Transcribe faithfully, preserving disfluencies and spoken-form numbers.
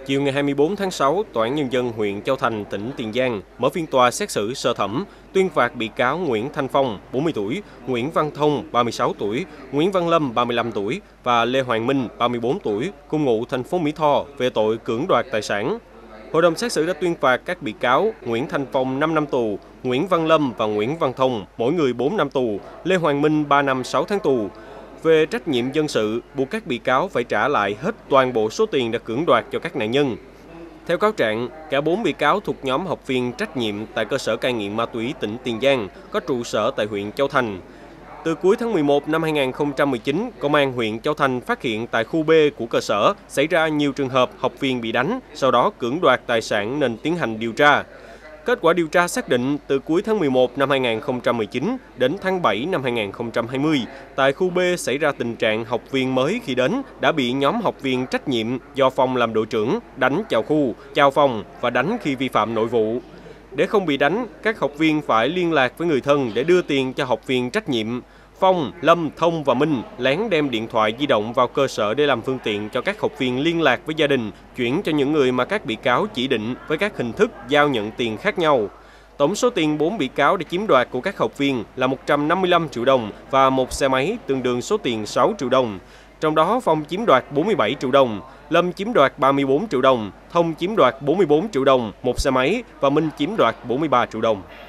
Chiều ngày hai mươi tư tháng sáu, Tòa án Nhân dân huyện Châu Thành, tỉnh Tiền Giang mở phiên tòa xét xử sơ thẩm, tuyên phạt bị cáo Nguyễn Thanh Phong, bốn mươi tuổi, Nguyễn Văn Thông, ba mươi sáu tuổi, Nguyễn Văn Lâm, ba mươi lăm tuổi và Lê Hoàng Minh, ba mươi tư tuổi, cùng ngụ thành phố Mỹ Tho về tội cưỡng đoạt tài sản. Hội đồng xét xử đã tuyên phạt các bị cáo Nguyễn Thanh Phong năm năm tù, Nguyễn Văn Lâm và Nguyễn Văn Thông mỗi người bốn năm tù, Lê Hoàng Minh ba năm sáu tháng tù. Về trách nhiệm dân sự, buộc các bị cáo phải trả lại hết toàn bộ số tiền đã cưỡng đoạt cho các nạn nhân. Theo cáo trạng, cả bốn bị cáo thuộc nhóm học viên trách nhiệm tại cơ sở cai nghiện ma túy tỉnh Tiền Giang có trụ sở tại huyện Châu Thành. Từ cuối tháng mười một năm hai nghìn không trăm mười chín, Công an huyện Châu Thành phát hiện tại khu B của cơ sở xảy ra nhiều trường hợp học viên bị đánh, sau đó cưỡng đoạt tài sản nên tiến hành điều tra. Kết quả điều tra xác định từ cuối tháng mười một năm hai nghìn không trăm mười chín đến tháng bảy năm hai nghìn không trăm hai mươi, tại khu B xảy ra tình trạng học viên mới khi đến đã bị nhóm học viên trách nhiệm do Phong làm đội trưởng đánh chào khu, chào phòng và đánh khi vi phạm nội vụ. Để không bị đánh, các học viên phải liên lạc với người thân để đưa tiền cho học viên trách nhiệm. Phong, Lâm, Thông và Minh lén đem điện thoại di động vào cơ sở để làm phương tiện cho các học viên liên lạc với gia đình, chuyển cho những người mà các bị cáo chỉ định với các hình thức giao nhận tiền khác nhau. Tổng số tiền bốn bị cáo đã chiếm đoạt của các học viên là một trăm năm mươi lăm triệu đồng và một xe máy tương đương số tiền sáu triệu đồng. Trong đó Phong chiếm đoạt bốn mươi bảy triệu đồng, Lâm chiếm đoạt ba mươi tư triệu đồng, Thông chiếm đoạt bốn mươi tư triệu đồng, một xe máy và Minh chiếm đoạt bốn mươi ba triệu đồng.